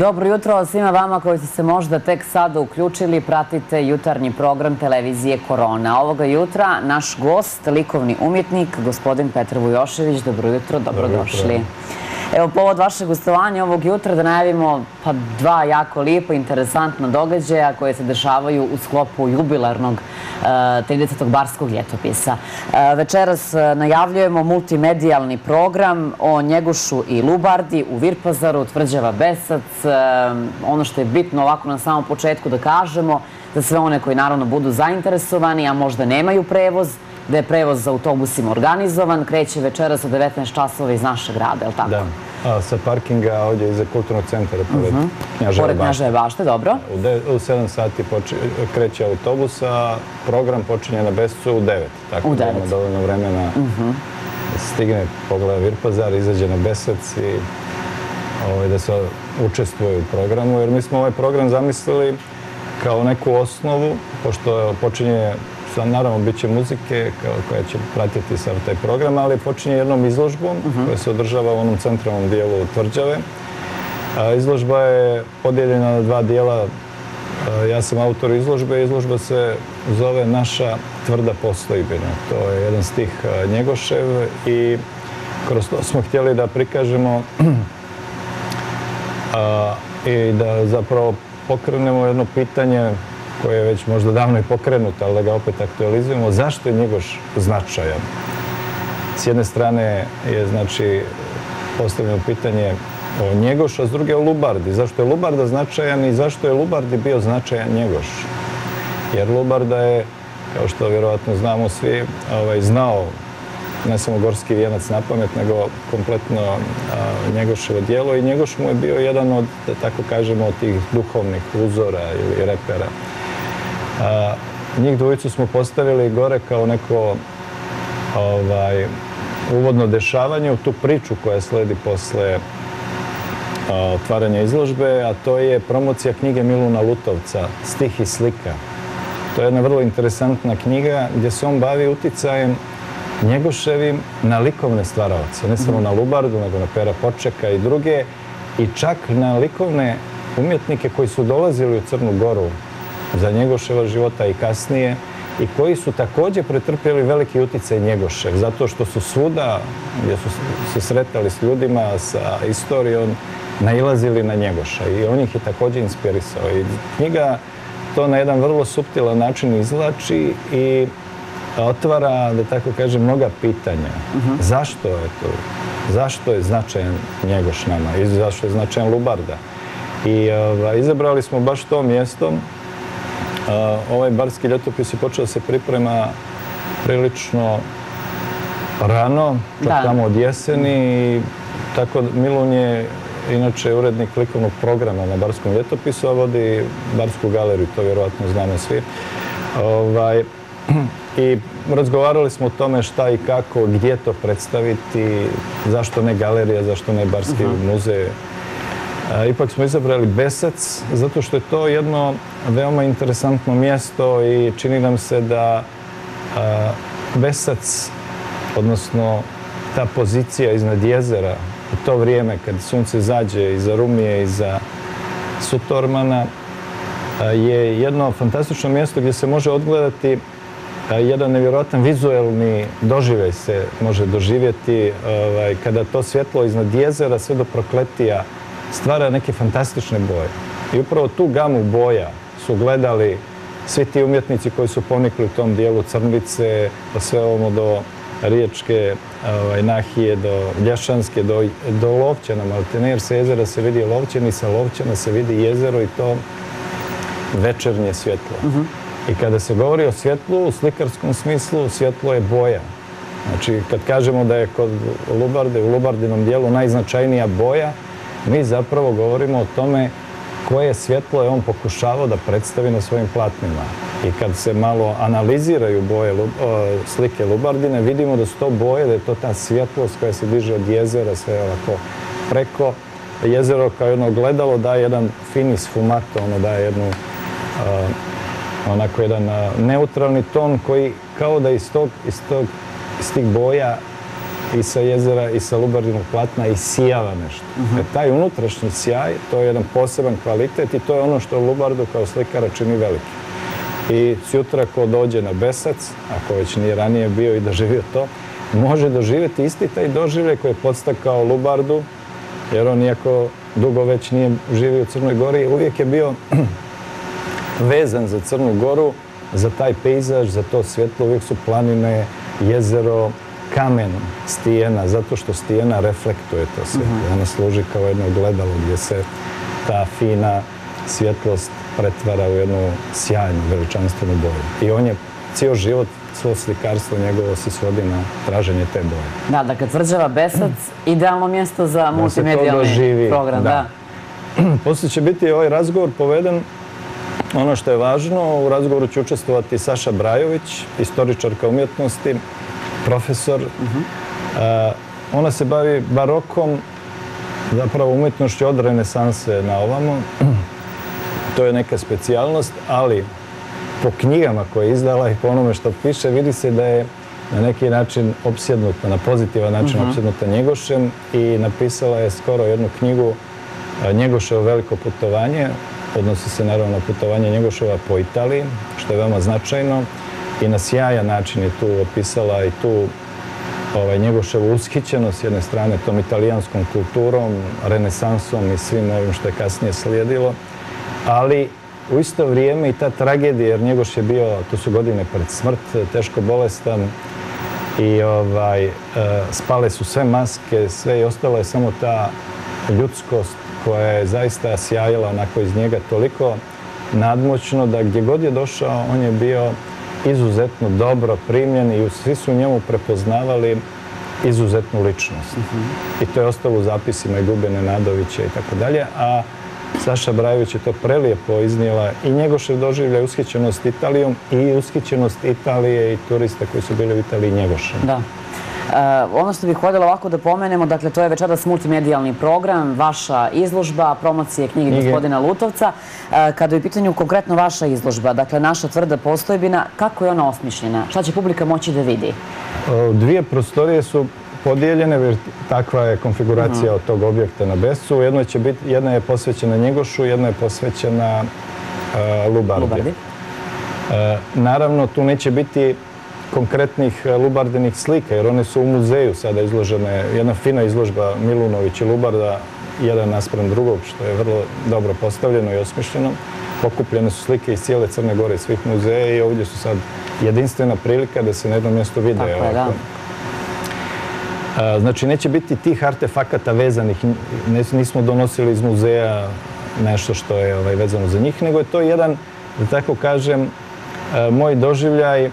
Dobro jutro svima vama koji ste se možda tek sada uključili. Pratite jutarnji program televizije Korona. Ovoga jutra naš gost, likovni umjetnik, gospodin Petar Vujošević. Dobro jutro, dobrodošli. Evo, povod vašeg gostovanja ovog jutra da najavimo dva jako lijepa, interesantna događaja koje se dešavaju u sklopu jubilarnog 30. barskog ljetopisa. Večeras najavljujemo multimedijalni program o Njegošu i Lubardi u Virpazaru, Tvrđava Besac. Ono što je bitno ovako na samom početku da kažemo, za sve one koji naravno budu zainteresovani, a možda nemaju prevoz, da je prevoz za autobusima organizovan, kreće večeras od 19 časova iz našeg grada, je li tako? Da, sa parkinga ovdje iza kulturnog centra, pored Knjaževe bašte, dobro. U 7 sati kreće autobus, a program počinje na Bescu u 9. Tako da ima dovoljno vremena da se stigne, pogleda Virpazar, izađe na Besac i da se učestvuje u programu. Jer mi smo ovaj program zamislili kao neku osnovu, pošto počinje, naravno, bit će muzike koja će pratiti sav taj program, ali počinje jednom izložbom koja se održava u onom centralnom dijelu Tvrđave. Izložba je podijeljena na dva dijela. Ja sam autor izložbe. Izložba se zove Naša tvrda postojbina. To je jedan stih Njegošev i kroz to smo htjeli da prikažemo i da zapravo pokrenemo jedno pitanje koje je već možda davno i pokrenuto, ali da ga opet aktualizujemo. Zašto je Njegoš značajan? S jedne strane je, znači, postavljeno pitanje o Njegošu, a s druge o Lubardi. Zašto je Lubarda značajan i zašto je Lubardi bio značajan Njegoš? Jer Lubarda je, kao što vjerovatno znamo svi, znao ne samo Gorski vijenac na pamet, nego kompletno Njegoševo djelo i Njegoš mu je bio jedan od, da tako kažemo, od tih duhovnih uzora ili repera. Njih dvojicu smo postavili gore kao neko uvodno dešavanje u tu priču koja sledi posle otvaranja izložbe, a to je promocija knjige Miluna Lutovca, Stih i slika. To je jedna vrlo interesantna knjiga gdje se on bavi uticajem Njegoševim na likovne stvaraoce, ne samo na Lubardu, nego na Pera Počeka i druge, i čak na likovne umjetnike koji su dolazili u Crnu Goru za Njegoševa života i kasnije i koji su također pretrpjeli veliki uticaj Njegošev, zato što su svuda, gdje su se sretali s ljudima, sa istorijom, nailazili na Njegoša i on ih je također inspirisao. I knjiga to na jedan vrlo suptilan način izvlači i otvara, da tako kažem, mnoga pitanja. Zašto je to? Zašto je značajan Njegoš nama i zašto je značajan Lubarda? I izabrali smo baš to mjesto. Ovaj barski ljetopis je počeo da se priprema prilično rano, čak tamo od jeseni. I tako Milun je inače urednik likovnog programa na barskom ljetopisu, a vodi barsku galeriju, to vjerovatno znamo svi. I razgovarali smo o tome šta i kako, gdje to predstaviti, zašto ne galerija, zašto ne barski muzej. Ipak smo izabrali Besac, zato što je to jedno veoma interesantno mjesto i čini nam se da Besac, odnosno ta pozicija iznad jezera, u to vrijeme kad sunce zađe iza Rumije, iza Sutormana, je jedno fantastično mjesto gdje se može odgledati jedan nevjerojatan vizuelni doživljaj se može doživjeti kada to svjetlo iznad jezera sve do Prokletija stvara neke fantastične boje. I upravo tu gamu boja su gledali svi ti umjetnici koji su ponikli u tom dijelu Crnvice, pa sve ovo do Riječke nahije, do Lješanske, do Lovćana, maltene, jer sa jezera se vidi Lovćan i sa Lovćana se vidi jezero i to večernje svjetlo. I kada se govori o svjetlu, u slikarskom smislu, svjetlo je boja. Znači, kad kažemo da je kod Lubarde, u Lubardinom dijelu najznačajnija boja, mi zapravo govorimo o tome koje svjetlo je on pokušavao da predstavi na svojim platnima. I kad se malo analiziraju boje slike Lubardine, vidimo da su to boje, da je to ta svjetlost koja se diže od jezera, sve ovako preko. Jezero kao jedno gledalo daje jedan fini sfumato, ono daje jednu onako jedan neutralni ton koji kao da iz tih boja i sa jezera i sa lubardinog platna i sijava nešto. Taj unutrašnji sjaj, to je jedan poseban kvalitet i to je ono što Lubardu kao slikara čini veliki. I sjutra ko dođe na Besac, ako već nije ranije bio i doživio to, može doživjeti isti taj doživljaj koji je podstakao Lubardu, jer on iako dugo već nije živio u Crnoj Gori, uvijek je bio vezan za Crnu Goru, za taj pejzaž, za to svjetlo, uvijek su planine, jezero, kamen, stijena, zato što stijena reflektuje to svjetlo. Ona služi kao jedno gledalo gdje se ta fina svjetlost pretvara u jednu sjajnu, veličanstvenu boju. I on je cijel život, svo slikarstvo njegovo se svodi na traženje te boje. Da, dakle, tvrđava Besac, idealno mjesto za multimedijalni program. Da. Poslije će biti ovaj razgovor poveden. Ono što je važno, u razgovoru će učestvovati Saša Brajović, istoričarka umjetnosti, profesor. Ona se bavi barokom, zapravo umjetnošću od renesanse na ovamo. To je neka specijalnost, ali po knjigama koje je izdala i po onome što piše, vidi se da je na neki način opsjednuta, na pozitivan način opsjednuta Njegošem i napisala je skoro jednu knjigu Njegoševo veliko putovanje. Odnosi se naravno na putovanje Njegoševa po Italiji, što je veoma značajno i na sjajan način je tu opisala i tu Njegoševu ushićenost s jedne strane tom italijanskom kulturom, renesansom i svim ovim što je kasnije slijedilo, ali u isto vrijeme i ta tragedija, jer Njegoš je bio, to su godine pred smrt, teško bolestan i spale su sve maske, sve i ostala je samo ta ljudskost koja je zaista sjajala onako iz njega toliko nadmoćno da gdje god je došao on je bio izuzetno dobro primljen i svi su u njemu prepoznavali izuzetnu ličnost. I to je ostalo u zapisima i Gube Nenadovića i tako dalje, a Saša Brajović je to prelijepo iznijela i Njegošev doživljaj ushićenost Italijom i ushićenost Italije i turista koji su bili u Italiji Njegošem. Da. Ono što bih voljela ovako da pomenemo, dakle, to je večeras multimedijalni program, vaša izložba, promocije knjige gospodina Lutovca. Kada je u pitanju konkretno vaša izložba, dakle, naša tvrda postojbina, kako je ona osmišljena? Šta će publika moći da vidi? Dvije prostorije su podijeljene, jer takva je konfiguracija od tog objekta na Bescu. Jedna je posvećena Njegošu, jedna je posvećena Lubardi. Naravno, tu neće biti konkretnih lubardinih slika, jer one su u muzeju sada izložene. Jedna fina izložba Milunović i Lubarda, jedan naspram drugog, što je vrlo dobro postavljeno i osmišljeno. Pokupljene su slike iz cijele Crne Gore, svih muzeja i ovdje su sad jedinstvena prilika da se na jednom mjestu vide. Tako je, da. Znači, neće biti tih artefakata vezanih, nismo donosili iz muzeja nešto što je vezano za njih, nego je to jedan, da tako kažem, moj doživljaj,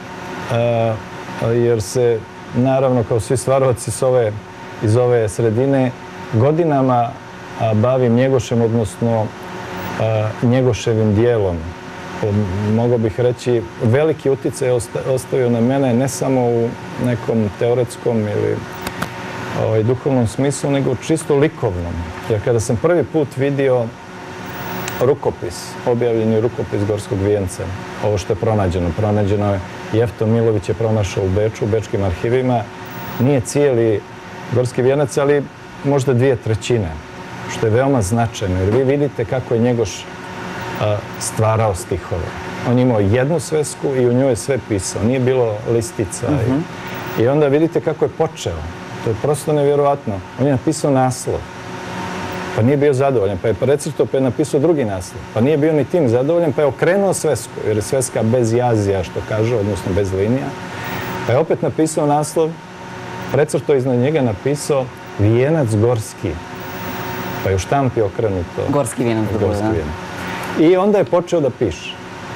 jer se, naravno, kao svi stvarovaci iz ove sredine, godinama bavim Njegošem, odnosno Njegoševim dijelom. Mogao bih reći, veliki utjecaj je ostavio na mene ne samo u nekom teoretskom ili duhovnom smislu, nego čisto likovnom. Jer kada sam prvi put vidio rukopis, objavljeni rukopis Gorskog vijenca, ovo što je pronađeno je, Jefton Milović je pronašao u Beču, u bečkim arhivima, nije cijeli Gorski vijenac, ali možda 2/3, što je veoma značajno, jer vi vidite kako je Njegoš stvarao stihove. On je imao jednu svesku i u njoj je sve pisao, nije bilo listica. I onda vidite kako je počeo. To je prosto nevjerovatno. On je napisao naslov, pa nije bio zadovoljan, pa je precrtao, pa je napisao drugi naslov, pa nije bio ni tim zadovoljan, pa je okrenuo svesku, jer je sveska bez jazija, što kažu, odnosno bez linija, pa je opet napisao naslov, precrtao iznad njega napisao Vijenac Gorski, pa je u štampi okrenuto. Gorski vijenac. I onda je počeo da piše.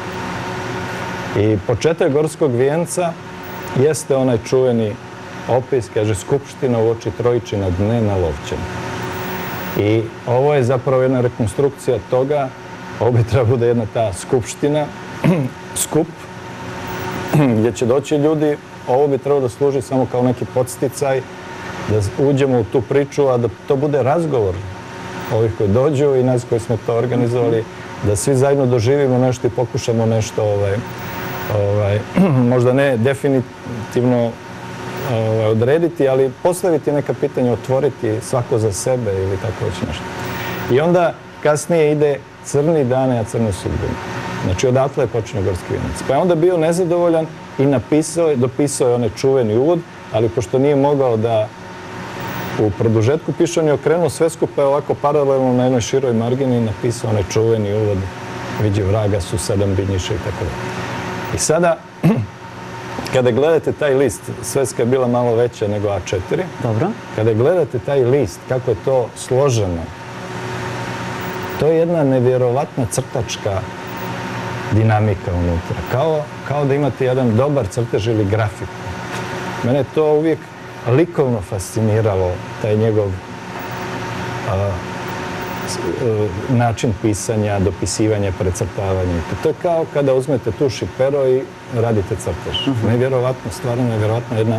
I početak Gorskog vijenca jeste onaj čuveni opis, kaže, Skupština u oči Trojičina dne na Lovćenu. I ovo je zapravo jedna rekonstrukcija toga, ovo bi treba bude jedna ta skupština, skup, gdje će doći ljudi, ovo bi trebalo da služi samo kao neki podsticaj, da uđemo u tu priču, a da to bude razgovor ovih koji dođu i nas koji smo to organizovali, da svi zajedno doživimo nešto i pokušamo nešto, možda ne definitivno odrediti, ali postaviti neka pitanja, otvoriti svako za sebe ili tako već nešto. I onda kasnije ide Crni dane, a crne sudbine. Znači, odatle je počeo Gorski vijenac. Pa je onda bio nezadovoljan i dopisao je onaj čuveni uvod, ali pošto nije mogao da u produžetku piše, on je okrenuo svesku, pa je ovako paralelno na jednoj široj margini napisao onaj čuveni uvod, viđi vraga su 7 binjiša i tako da. I sada, kada gledate taj list, sveska je bila malo veća nego A4. Dobro. Kada gledate taj list, kako je to složeno, to je jedna nevjerovatna crtačka dinamika unutra. Kao da imate jedan dobar crtež ili grafiku. Mene je to uvijek likovno fasciniralo, taj njegov način pisanja, dopisivanja, precrtavanja. To je kao kada uzmete tuš i pero i radite crtež. Nevjerovatno, stvarno nevjerovatno. Jedna,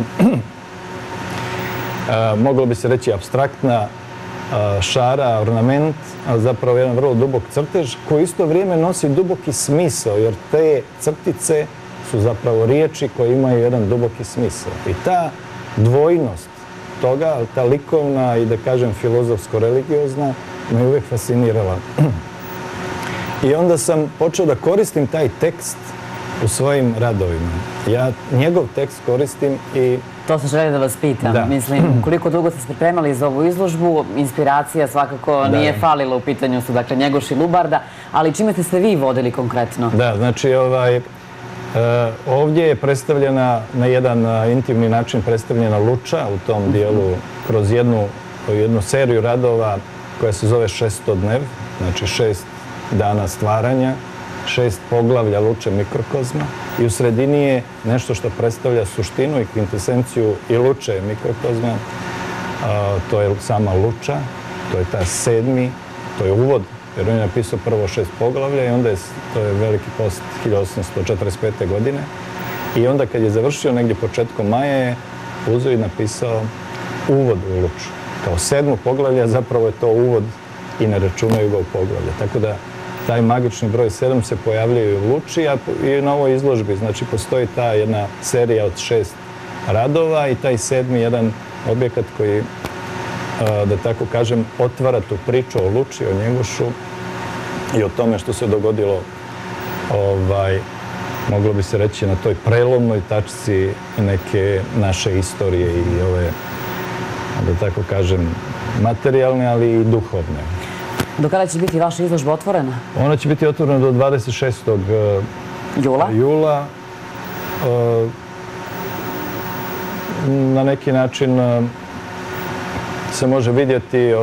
moglo bi se reći, apstraktna šara, ornament, ali zapravo jedan vrlo dubok crtež koji isto vrijeme nosi duboki smisao, jer te crtice su zapravo riječi koje imaju jedan duboki smisao. I ta dvojnost toga, ta likovna i da kažem filozofsko-religiozna, me uvijek fascinirala. I onda sam počeo da koristim taj tekst u svojim radovima. Ja njegov tekst koristim i... To sam želio da vas pitam. Da. Mislim, koliko dugo ste se pripremali za ovu izložbu, inspiracija svakako nije falila, u pitanju su, dakle, Njegoš i Lubarda, ali čime ste se vi vodili konkretno? Da, znači, ovdje je predstavljena na jedan intimni način predstavljena Luča u tom dijelu kroz jednu seriju radova koja se zove Šestodnev, znači 6 dana stvaranja, 6 poglavlja Luče mikrokozma i u sredini je nešto što predstavlja suštinu i kvintesenciju i Luče mikrokozma. To je sama Luča, to je ta 7. to je uvod, jer on je napisao prvo 6 poglavlja i onda to je Veliki post 1845. godine. I onda kad je završio negdje početkom maja je uzeo i napisao uvod u Luču. Kao 7. poglavlja zapravo je to uvod i ne računaju ga u poglavlje. Tako da taj magični broj 7 se pojavljaju u Luči, a i na ovoj izložbi. Znači, postoji ta jedna serija od 6 radova i taj 7. jedan objekat koji, da tako kažem, otvara tu priču o Luči, o Njegošu i o tome što se dogodilo, moglo bi se reći, na toj prelomnoj tačci neke naše istorije i ove, da tako kažem, materijalne, ali i duhovne. Do kada će biti vaša izložba otvorena? Ona će biti otvorena do 26. jula. Na neki način se može vidjeti,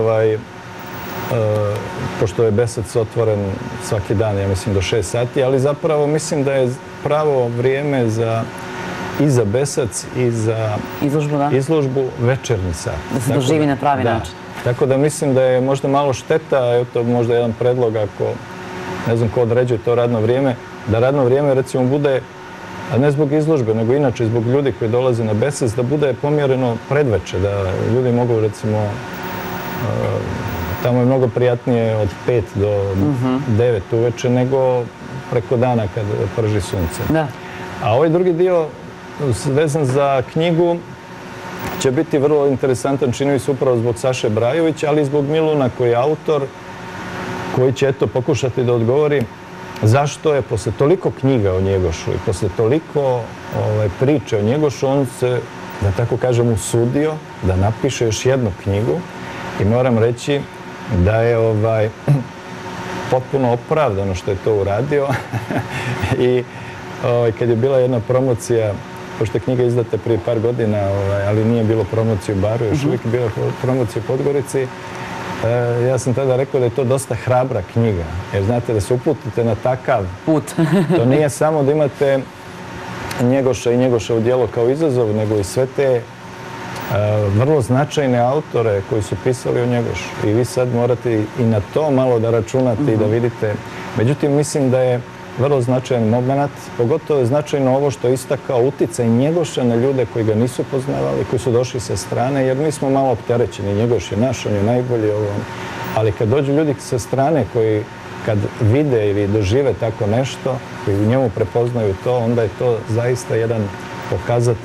pošto je Besac otvoren svaki dan, ja mislim do 6 sati, ali zapravo mislim da je pravo vrijeme i za Besac i za izložbu večernji sat. Da se doživi na pravi način. Tako da mislim da je možda malo šteta, evo to možda jedan predlog ako, ne znam ko određuje to radno vrijeme, da radno vrijeme recimo bude, a ne zbog izložbe, nego inače zbog ljudi koji dolaze na Besac, da bude pomjereno predveče, da ljudi mogu recimo, tamo je mnogo prijatnije od 5 do 9 uveče nego preko dana kad prži sunce. A ovaj drugi dio vezan za knjigu će biti vrlo interesantan, čini mi se upravo zbog Saše Brajovića, ali i zbog Miluna koji je autor, koji će eto pokušati da odgovori zašto je posle toliko knjiga o Njegošu i posle toliko priče o Njegošu, on se, da tako kažem, usudio da napiše još jednu knjigu i moram reći da je potpuno opravdano što je to uradio i kad je bila jedna promocija, pošto je knjiga izdata prije par godina, ali nije bilo promocije u Baru, još uvijek je bila promocija u Podgorici, ja sam tada rekao da je to dosta hrabra knjiga, jer znate da se uputite na takav put. To nije samo da imate Njegoša i Njegoševo djelo kao izazov, nego i sve te vrlo značajne autore koji su pisali o Njegošu. I vi sad morate i na to malo da računate i da vidite. Međutim, mislim da je vrlo značajan moment, pogotovo je značajno ovo što je istakao uticaj Njegoša na ljude koji ga nisu poznavali, koji su došli sa strane, jer mi smo malo opterećeni. Njegoš je naš, on je najbolji, ali kad dođu ljudi sa strane koji kad vide ili dožive tako nešto, koji u njemu prepoznaju to, onda je to zaista jedan pokazatelj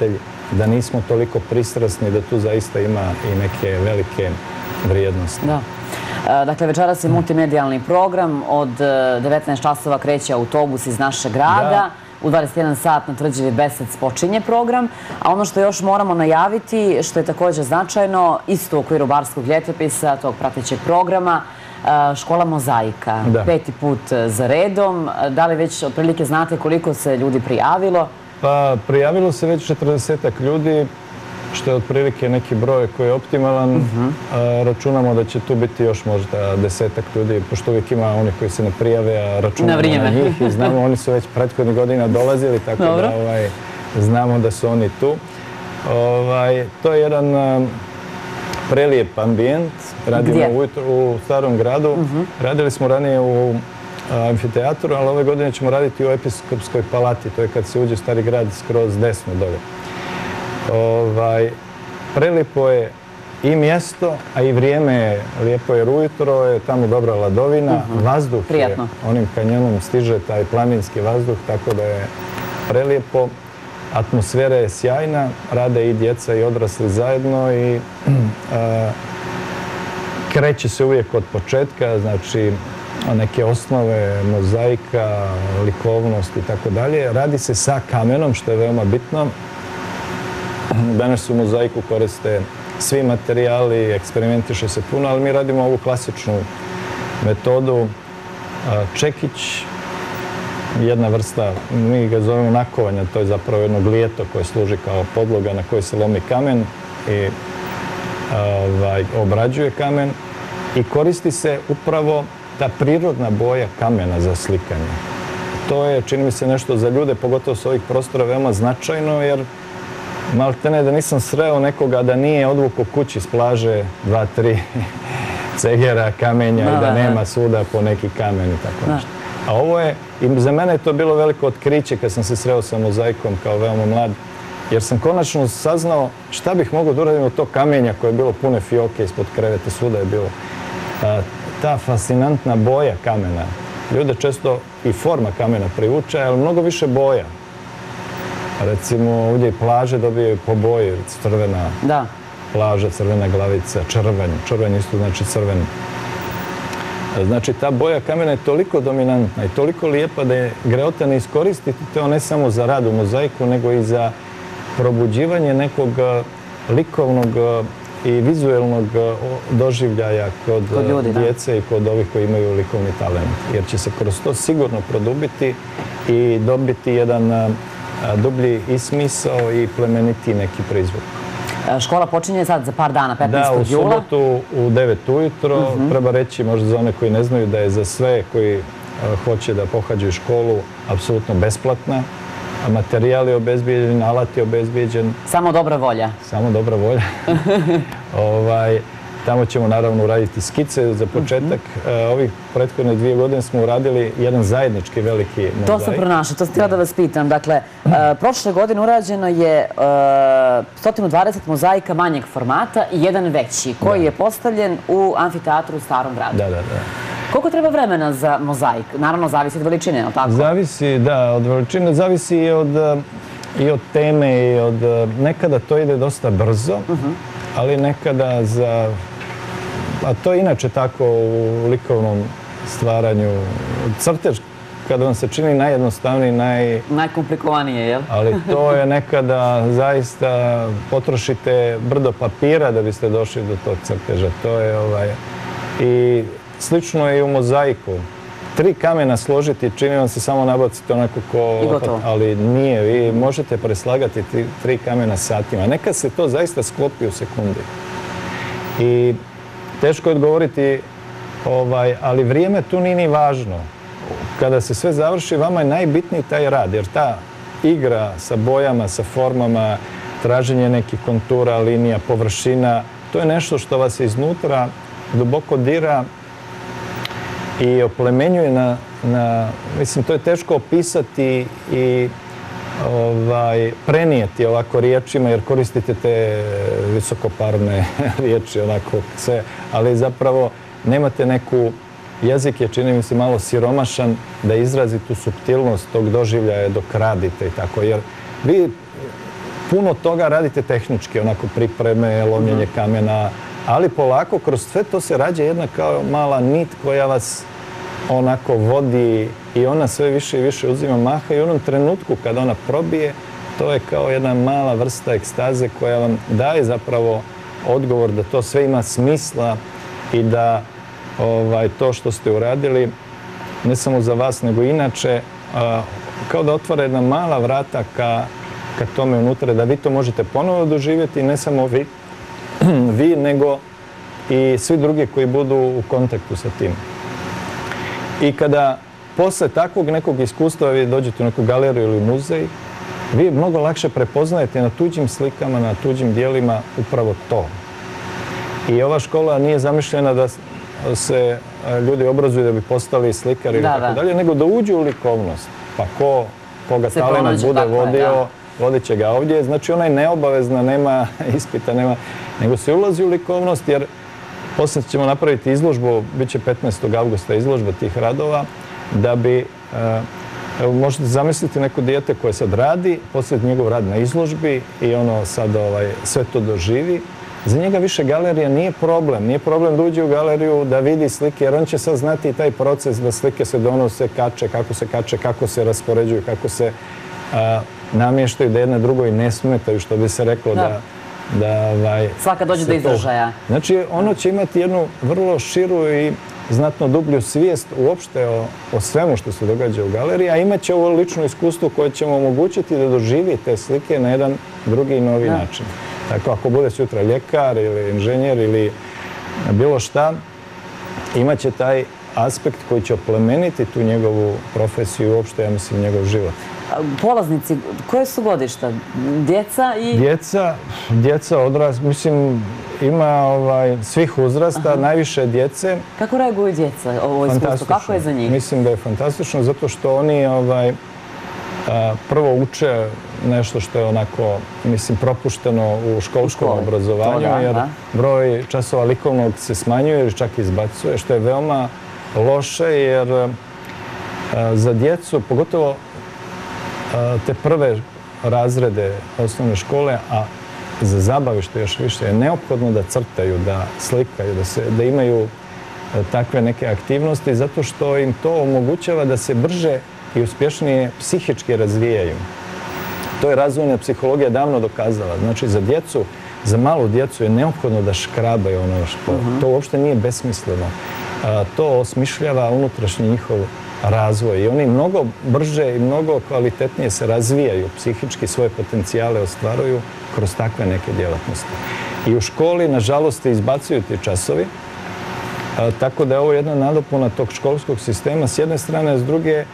da nismo toliko pristrasni, da tu zaista ima i neke velike vrijednosti. Da. Dakle, večeras je multimedijalni program. Od 19 časova kreće autobus iz našeg grada. U 21 sat na Tvrđavi Besec počinje program. A ono što još moramo najaviti, što je također značajno, isto u okviru Barskog ljetopisa, tog pratećeg programa, škola Mozaika. 5. put za redom. Da li već otprilike znate koliko se ljudi prijavilo? Pa, prijavilo se već 40-ak ljudi, što je otprilike neki broj koji je optimalan. Računamo da će tu biti još možda 10-ak ljudi, pošto uvijek ima oni koji se ne prijave, a računamo na njih i znamo, oni su već prethodnih godina dolazili, tako da znamo da su oni tu. To je jedan prelijep ambijent. Radimo ujutro u Starom gradu. Radili smo ranije u amfiteatru, ali ove godine ćemo raditi u Episkopskoj palati. To je kad se uđe u Stari grad skroz desno dolje. Prelijepo je i mjesto, a i vrijeme je lijepo jer ujutro je tamo dobra ladovina, vazduh je, onim kanjonom stiže taj planinski vazduh, tako da je prelijepo. Atmosfera je sjajna, rade i djeca i odrasli zajedno i kreće se uvijek od početka, znači neke osnove, mozaika, likovnost i tako dalje. Radi se sa kamenom, što je veoma bitno. Danas u mozaiku koriste svi materijali, eksperimentiše se puno, ali mi radimo ovu klasičnu metodu. Čekić, jedna vrsta, mi ga zovemo nakovanja, to je zapravo jedno glijeto koje služi kao podloga na kojoj se lomi kamen i obrađuje kamen i koristi se upravo ta prirodna boja kamena za slikanje. To je, čini mi se, nešto za ljude, pogotovo s ovih prostora, veoma značajno, jer maltene da nisam sreo nekoga da nije odvukao kući s plaže 2-3 cegera, kamenja i da nema svuda po neki kamen i tako nešto. A ovo je, i za mene je to bilo veliko otkriće kad sam se sreo sa mozaikom kao veoma mlad, jer sam konačno saznao šta bih mogao da uradim od tog kamenja koje je bilo pune fioke ispod kreveta, svuda je bilo. Ta fascinantna boja kamena. Ljude često i forma kamena privuče, ali mnogo više boja. Recimo, ovdje i plaže dobijaju po boji, crvena plaža, crvena glavica, črven. Črven isto znači crven. Znači, ta boja kamena je toliko dominantna i toliko lijepa da je greota ne iskoristiti to ne samo za rad u mozaiku, nego i za probuđivanje nekog likovnog i vizuelnog doživljaja kod djece i kod ovih koji imaju likovni talent. Jer će se kroz to sigurno produbiti i dobiti jedan dublji i smisao i plemeniti neki prizvuk. Škola počinje sad za par dana, 15. jula. Da, u subotu u 9 ujutro. Treba reći, možda za one koji ne znaju, da je za sve koji hoće da pohađaju školu apsolutno besplatna. Materijal je obezbijeđen, alat je obezbijeđen. Samo dobra volja. Samo dobra volja. Tamo ćemo naravno uraditi skice za početak. Ovih prethodne 2 godine smo uradili jedan zajednički veliki mozaik. To sam pronašla, to sam htjela da vas pitam. Dakle, prošle godine urađeno je 120 mozaika manjeg formata i jedan veći, koji je postavljen u amfiteatru u Starom gradu. Da. Koliko treba vremena za mozaik? Naravno, zavisi od veličine, je li tako? Zavisi, da, od veličine. Zavisi i od teme i od... Nekada to ide dosta brzo, ali nekada za... A to je inače tako u likovnom stvaranju. Crtež, kada vam se čini najjednostavniji, najkomplikovanije, jel? Ali to je nekada zaista potrošite brdo papira da biste došli do tog crteža. To je I slično je i u mozaiku. 3 kamena složiti, čini vam se samo nabaciti onako ali nije. Vi možete preslagati 3 kamena satima. Nekad se to zaista sklopi u sekundi. I teško je odgovoriti, ali vrijeme tu nije ni važno. Kada se sve završi, vama je najbitniji taj rad, jer ta igra sa bojama, sa formama, traženje nekih kontura, linija, površina, to je nešto što vas iznutra duboko dira i oplemenjuje mislim, to je teško opisati i prenijeti ovako riječima, jer koristite te visokoparne riječi, onako sve, ali zapravo nemate neku, jezik je, čini mi se, malo siromašan da izrazi tu suptilnost tog doživljaja dok radite i tako, jer vi puno toga radite tehnički, onako pripreme, lomljenje kamena, ali polako kroz sve to se rađa jedna kao mala nit koja vas onako vodi i ona sve više i više uzima maha i u onom trenutku kada ona probije, to je kao jedna mala vrsta ekstaze koja vam daje zapravo odgovor da to sve ima smisla i da to što ste uradili, ne samo za vas, nego inače, kao da otvara jedna mala vrata ka tome unutra, da vi to možete ponovo doživjeti, ne samo vi, nego i svi drugi koji budu u kontaktu sa tim. I kada posle takvog nekog iskustva vi dođete u neku galeriju ili muzej, vi mnogo lakše prepoznajete na tuđim slikama, na tuđim dijelima upravo to. I ova škola nije zamišljena da se ljudi obrazuju da bi postali slikari ili tako dalje, nego da uđu u likovnost. Pa koga talenat bude vodio, vodit će ga ovdje. Znači ona je neobavezna, nema ispita, nego se ulazi u likovnost jer poslije ćemo napraviti izložbu, bit će 15. augusta izložba tih radova, da bi, možete zamisliti neko dijete koje sad radi, poslije njegov rad na izložbi i ono sad sve to doživi. Za njega više galerija nije problem. Nije problem da uđe u galeriju, da vidi slike, jer on će sad znati i taj proces da slike se donose, kače, kako se raspoređuju, kako se namještaju, da jedna drugoj ne smetaju, što bi se reklo da svaka dođe do izražaja. Znači, ono će imati jednu vrlo širu i znatno dublju svijest uopšte o svemu što se događa u galeriji, a imat će ovo lično iskustvo koje će mu omogućiti da doživi te slike na jedan drugi i novi način. Tako, ako bude sutra ljekar ili inženjer ili bilo šta, imat će taj aspekt koji će oplemeniti tu njegovu profesiju i uopšte, ja mislim, njegov život. Polaznici, koje su godišta? Djeca i... Djeca, odrasli, mislim, ima svih uzrasta, najviše djece. Kako reaguju djeca ovo iskustvo? Kako je za njih? Mislim da je fantastično, zato što oni prvo uče nešto što je onako, mislim, propušteno u školskom obrazovanju, jer broj časova likovnog se smanjuje ili čak izbacuje, što je veoma loše, jer za djecu, pogotovo te prve razrede osnovne škole, a za zabavište još više, je neophodno da crtaju, da slikaju, da imaju takve neke aktivnosti, zato što im to omogućava da se brže i uspješnije psihički razvijaju. To je razvojna psihologija davno dokazala. Znači, za djecu, za malu djecu je neophodno da škrabaju ono što. To uopšte nije besmisleno. To osmišljava unutrašnji njihov razvoj i oni mnogo brže i mnogo kvalitetnije se razvijaju, psihički svoje potencijale ostvaruju kroz takve neke djelatnosti. I u školi, nažalost, se izbacuju ti časovi, tako da je ovo jedna nadopuna tog školskog sistema s jedne strane, a s druge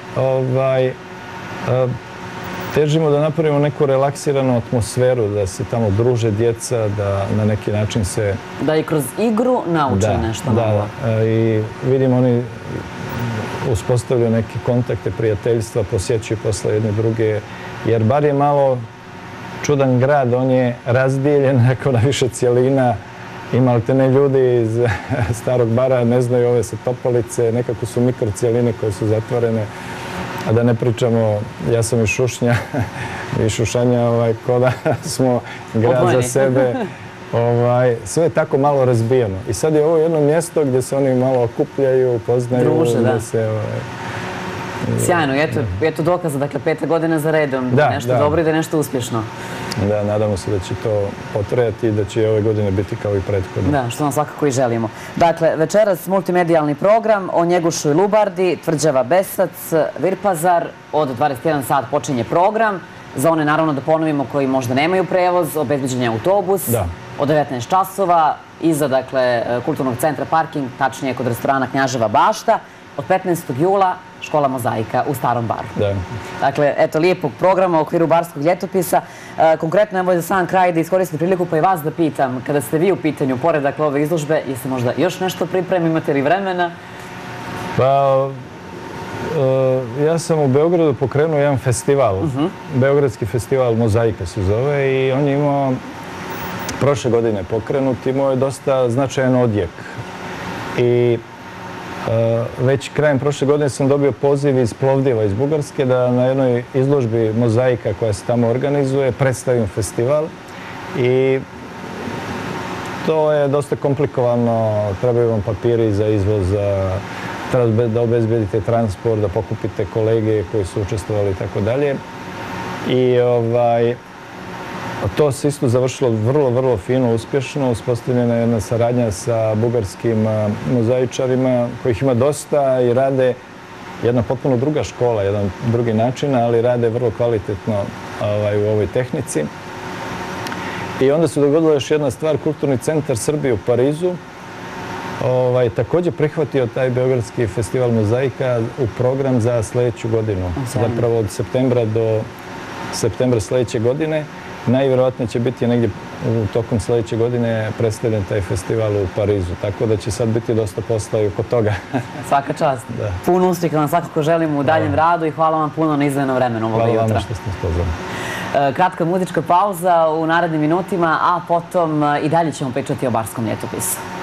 težimo da napravimo neku relaksiranu atmosferu, da se tamo druže djeca, da na neki način se... Da i kroz igru nauče nešto novo. Da, i vidimo oni uspostavljaju neke kontakte, prijateljstva, posjećuju posle jedne druge, jer bar je malo čudan grad, on je razdijeljen na više cijelina. Imate ne ljudi iz starog bara, ne znaju ove sa Topolice, nekako su mikrocijeline koje su zatvorene. A da ne pričamo, ja sam iz Šušnja, iz Šušanja, ko da smo grad za sebe. Sve je tako malo razbijeno. I sad je ovo jedno mjesto gdje se oni malo okupljaju, poznaju. Druže, da. Sjajno, eto dokaza, dakle, 5. godina za redom, da je nešto dobro i da je nešto uspješno. Da, nadamo se da će to potrajati i da će i ove godine biti kao i prethodno. Da, što nam svakako i želimo. Dakle, večeras multimedijalni program o Njegušu i Lubardi, Tvrđava Besac, Virpazar, od 21 sat počinje program. Za one, naravno, da ponovimo, koji možda nemaju prevoz, obezbeđen je autobus od 19 časova, iza, dakle, kulturnog centra parking, tačnije kod restorana Knjaževa bašta. Od 15. jula škola Mozaika u Starom baru. Dakle, eto, lijepog programa u okviru barskog ljetopisa. Konkretno, evo za sam kraj da iskoristim priliku pa i vas da pitam, kada ste vi u pitanju, pored dakle ove izložbe, jeste možda još nešto pripremi, imate li vremena? Pa, ja sam u Beogradu pokrenuo jedan festival, Beogradski festival Mozaika se zove, i on je imao prošle godine pokrenut, imao je dosta značajan odjek. I Već krajem prošle godine sam dobio poziv iz Plovdiva iz Bugarske da na jednoj izložbi mozaika koja se tamo organizuje predstavim festival i to je dosta komplikovano, trebaju vam papiri za izvoz, treba da obezbedite transport, da pokupite kolege koji su učestvovali i tako dalje. I to se isto završilo vrlo, vrlo fino, uspješno. Uspostavljena je jedna saradnja sa bugarskim mozaičarima, kojih ima dosta i rade jedna potpuno druga škola, jedan drugi način, ali rade vrlo kvalitetno u ovoj tehnici. I onda se dogodila još jedna stvar, Kulturni centar Srbije u Parizu također prihvatio taj Beogradski festival mozaika u program za sljedeću godinu. Zapravo od septembra do septembra sljedeće godine. Najvjerojatnije će biti negdje u tokom sljedeće godine predstavljen taj festival u Parizu. Tako da će sad biti dosta posla i oko toga. Svaka čast. Puno uspjeha vam svakako želim u daljem radu i hvala vam puno na izdvojenom vremenu ovoga jutra. Hvala vam što ste nas pozvali. Kratka muzička pauza u narednim minutima, a potom i dalje ćemo pričati o barskom ljetopisu.